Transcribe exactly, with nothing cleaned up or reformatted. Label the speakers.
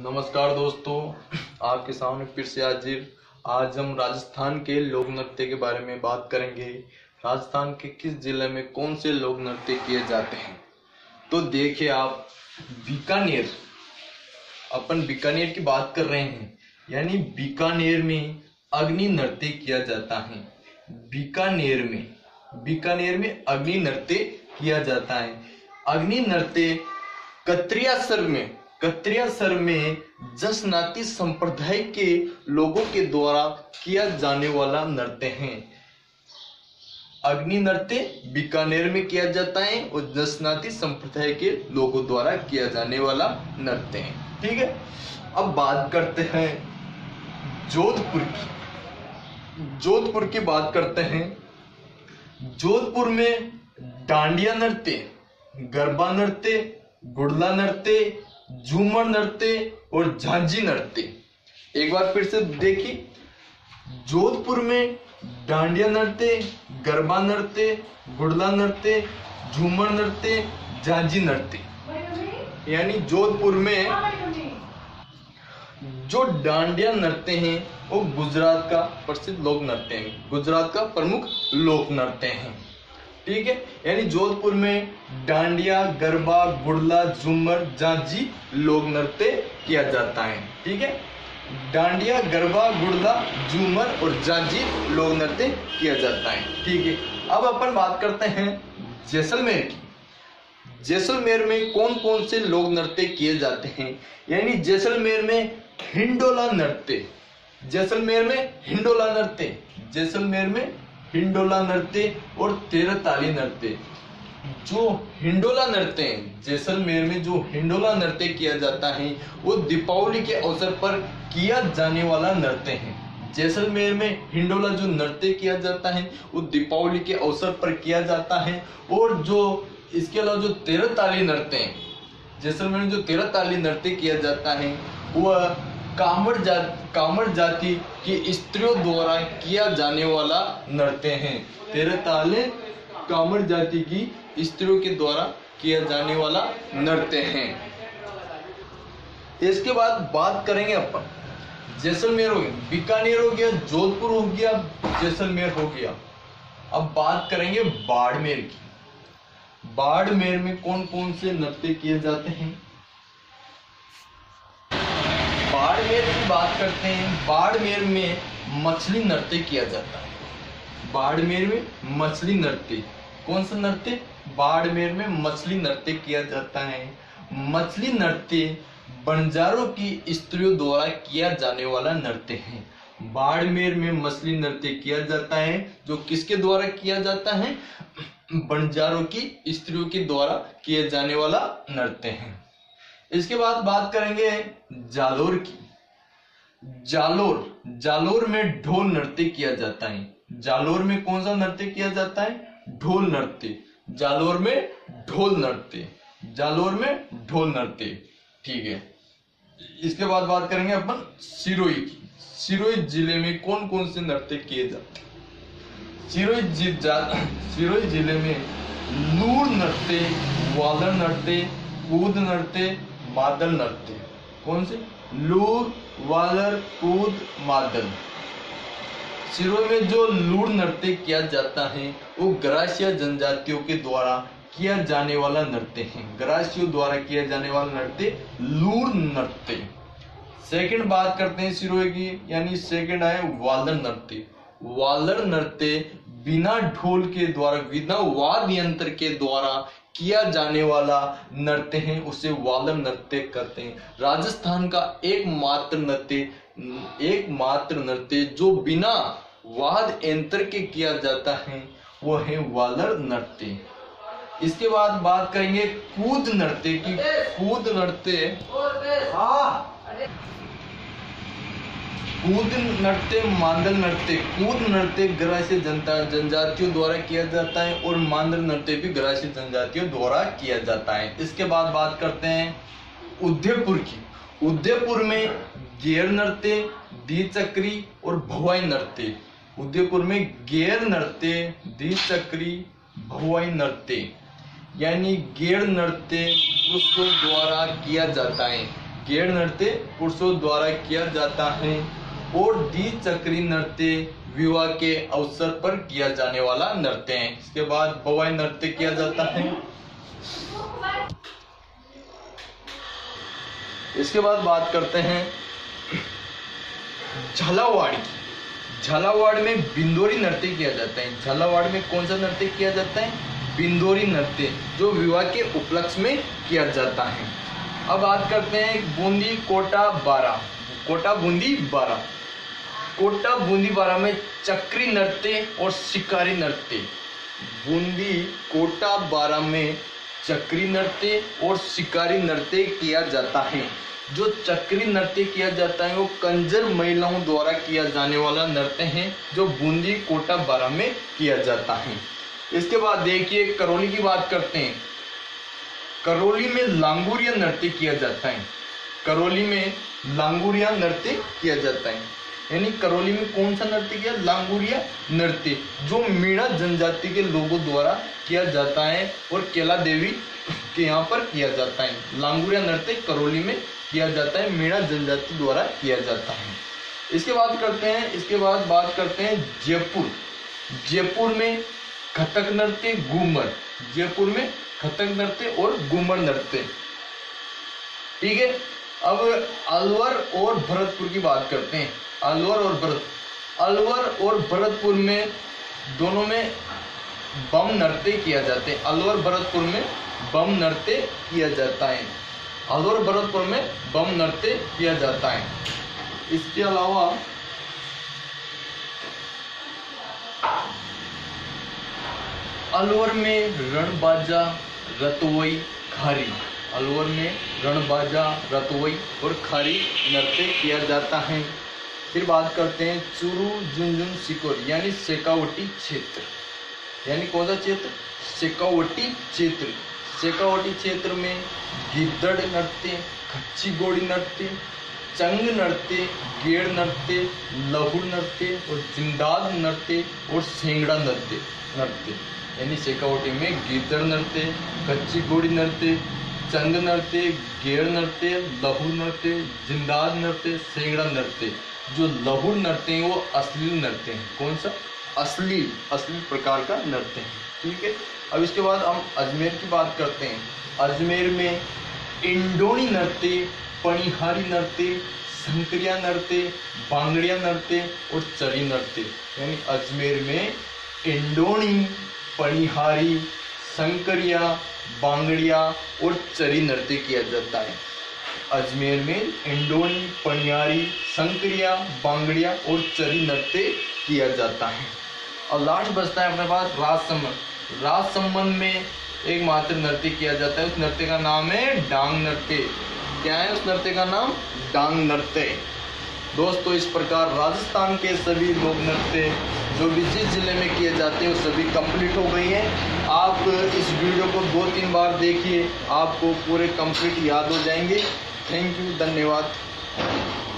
Speaker 1: नमस्कार दोस्तों, आपके सामने फिर से हाजिर। आज हम राजस्थान के लोक नृत्य के बारे में बात करेंगे। राजस्थान के किस जिले में कौन से लोक नृत्य किए जाते हैं। तो देखिए आप, बीकानेर, अपन बीकानेर की बात कर रहे हैं, यानी बीकानेर में अग्नि नृत्य किया जाता है। बीकानेर में बीकानेर में अग्नि नृत्य किया जाता है। अग्नि नृत्य कत्रियासर में कत्रियासर में जसनाती संप्रदाय के लोगों के द्वारा किया जाने वाला नृत्य है। अग्नि नृत्य बीकानेर में किया जाता है और जसनाती संप्रदाय के लोगों द्वारा किया जाने वाला नृत्य है। ठीक है, अब बात करते हैं जोधपुर की। जोधपुर की बात करते हैं। जोधपुर में डांडिया नृत्य, गरबा नृत्य, गुड़ला नृत्य, झूमर नृत्य और झांझी नृत्य। एक बार फिर से देखिए, जोधपुर में डांडिया नृत्य, गरबा नृत्य, गुड़ला नृत्य, झूमर नृत्य, झांझी नृत्य। यानी जोधपुर में जो डांडिया नृत्य है वो गुजरात का प्रसिद्ध लोक नृत्य है, गुजरात का प्रमुख लोक नृत्य है। ठीक है, यानी जोधपुर में डांडिया, गरबा, गुड़ला, झूमर, झांझी लोक नृत्य किया जाता है। ठीक है, डांडिया, गरबा, गुड़ला, झूमर और झांझी लोक नृत्य किया जाता है। ठीक है, अब अपन बात करते हैं जैसलमेर की। जैसलमेर में कौन कौन से लोक नृत्य किए जाते हैं, यानी जैसलमेर में हिंडोला नृत्य, जैसलमेर में हिंडोला नृत्य, जैसलमेर में हिंडोला नृत्य और तेरह ताली नृत्य। जो हिंडोला नृत्य है, जैसलमेर में जो हिंडोला नृत्य किया जाता है वो दीपावली के अवसर पर किया जाने वाला नृत्य है। जैसलमेर में हिंडोला जो नृत्य किया जाता है वो दीपावली के अवसर पर किया जाता है। और जो इसके अलावा जो तेरह ताली नृत्य है, जैसलमेर में जो तेरह ताली नृत्य किया जाता है वह कामड़ जाति कामड़ जाति की स्त्रियों द्वारा किया जाने वाला नृत्य है। तेरह ताले कामड़ जाति की स्त्रियों के द्वारा किया जाने वाला नृत्य है। इसके बाद बात करेंगे अपन, जैसलमेर हो गया, बीकानेर हो गया, जोधपुर हो गया, जैसलमेर हो गया। अब बात करेंगे बाड़मेर की। बाड़मेर में कौन कौन से नृत्य किए जाते हैं। बाड़मेर की बात करते हैं। बाड़मेर में मछली नृत्य किया जाता है। बाड़मेर में मछली नृत्य, कौन सा नृत्य? बाड़मेर में मछली नृत्य किया जाता है। मछली नृत्य बंजारों की स्त्रियों द्वारा किया जाने वाला नृत्य है। बाड़मेर में मछली नृत्य किया जाता है, जो किसके द्वारा किया जाता है? बंजारों की स्त्रियों के द्वारा किए जाने वाला नृत्य है। इसके बाद बात करेंगे जालोर की। जालोर जालोर में ढोल नृत्य किया जाता है। जालोर में कौन सा नृत्य किया जाता है? ढोल नृत्य। जालोर में ढोल नृत्य, जालोर में ढोल नृत्य। ठीक है, इसके बाद बात करेंगे अपन सिरोही की। सिरोही जिले में कौन कौन से नृत्य किए जाते हैं? सिरोही जि, सिरोही जिले में लूर नृत्य, वालर नृत्य, कूद नृत्य, मादल नृत्य। कौन से? लूर, वालर, कूद, मादल। सिरोही में जो लूर नृत्य किया जाता है वो ग्रासीय जनजातियों के द्वारा किया जाने वाला नृत्य है। ग्रासीयों द्वारा किया जाने वाला नृत्य लूर नृत्य। सेकंड बात करते हैं सिरोही की, यानी सेकंड आए वालर नृत्य। वालर नृत्य बिना ढोल के द्वारा, बिना वाद्य यंत्र के द्वारा किया जाने वाला नृत्य है, उसे वालर नृत्य कहते हैं। राजस्थान का एकमात्र नृत्य एकमात्र नृत्य जो बिना वाद्य यंत्र के किया जाता है वो है वालर नृत्य। इसके बाद बात करेंगे कूद नृत्य की। कूद नृत्य कूद नृत्य, मांदल नृत्य। कूद नृत्य ग्रासीय जनता जनजातियों द्वारा किया जाता है और मांदल नृत्य भी ग्रासीय जनजातियों द्वारा किया जाता है। इसके बाद बात करते हैं उदयपुर की। उदयपुर में गेर नृत्य, द्विचक्री और भवाई नृत्य। उदयपुर में गेर नृत्य, द्विचक्री, भवाई नृत्य, यानी गेर नृत्य पुरुषों द्वारा किया जाता है। गेड़ नृत्य पुरुषों द्वारा किया जाता है और द्विचक्री नृत्य विवाह के अवसर पर किया जाने वाला नृत्य है। इसके बाद बवाई नृत्य किया जाता है। इसके बाद बात करते हैं झालावाड़ की। झालावाड़ में बिंदोरी नृत्य किया जाता है। झालावाड़ में कौन सा नृत्य किया जाता है? बिंदोरी नृत्य, जो विवाह के उपलक्ष्य में किया जाता है। अब बात करते हैं बूंदी कोटा बारा। कोटा बूंदी बारा कोटा बूंदी बारा में चक्री नृत्य और शिकारी नृत्य। बूंदी कोटा बारा में चक्री नृत्य और शिकारी नृत्य किया जाता है। जो चक्री नृत्य किया जाता है वो कंजर महिलाओं द्वारा किया जाने वाला नृत्य है, जो बूंदी कोटा बारा में किया जाता है। इसके बाद देखिए करौली की बात करते हैं। करौली में लांगुरिया नृत्य किया जाता है। करौली में लांगुरिया नृत्य किया जाता है, यानी करौली में कौन सा नृत्य किया? लांगुरिया नृत्य, जो मीणा जनजाति के लोगों द्वारा किया जाता है और केला देवी के यहाँ पर किया जाता है। लांगुरिया नृत्य करौली में किया जाता है, मीणा जनजाति द्वारा किया जाता है। इसके बाद करते हैं इसके बाद बात करते हैं जयपुर। जयपुर में कथक नृत्य, घूमर। जयपुर में कथक नृत्य और घूमर नृत्य, ठीक है। अब अलवर और भरतपुर की बात करते हैं। अलवर और भरत अलवर और भरतपुर में दोनों में बम नृत्य किया जाते हैं। अलवर भरतपुर में बम नृत्य किया जाता है। अलवर भरतपुर में बम नृत्य किया जाता है। इसके अलावा अलवर में रणबाजा, रतोई, खारी। अलवर में रणबाजा, रतोई और खारी नृत्य किया जाता है। फिर बात करते हैं चूरू, झुंझुनू, सिकोर यानी शेखावटी क्षेत्र। यानी कौन सा क्षेत्र? शेखावटी क्षेत्र। शेखावटी क्षेत्र में गिद्दड़ नृत्य, खच्ची घोड़ी नृत्य, चंग नृत्य, गेड़ नृत्य, लहुर नृत्य और जिंदाद नृत्य और सेंगड़ा नृत्य नृत्य यानी शेखावटी में गिद्दड़ नृत्य, कच्ची घोड़ी नृत्य, चंग नृत्य, गेड़ नृत्य, लहुर नृत्य, जिंदाद नृत्य, सेंगड़ा नृत्य। जो लहुर नृत्य है वो असली नृत्य है। कौन सा? असली असली प्रकार का नृत्य है, ठीक है। अब इसके बाद हम अजमेर की बात करते हैं। अजमेर में इंडोनी नृत्य, पनिहारी नृत्य, शंकरिया नृत्य, बांगड़िया नृत्य और चरी नृत्य। यानी अजमेर में इंडोनी, पनिहारी, शंकरिया, बांगड़िया और चरी नृत्य किया जाता है। अजमेर में इंडोनी, पनिहारी, शंकरिया, बांगड़िया और चरी नृत्य किया जाता है। और लास्ट बचता है अपने पास राजसमंद। राजसमंद में एक मात्र नृत्य किया जाता है। उस नृत्य का नाम है डांग नृत्य। क्या है उस नृत्य का नाम? डांग नृत्य। दोस्तों, इस प्रकार राजस्थान के सभी लोक नृत्य जो भी जिस जिले में किए जाते हैं वो सभी कंप्लीट हो गई हैं। आप इस वीडियो को दो तीन बार देखिए, आपको पूरे कंप्लीट याद हो जाएंगे। थैंक यू, धन्यवाद।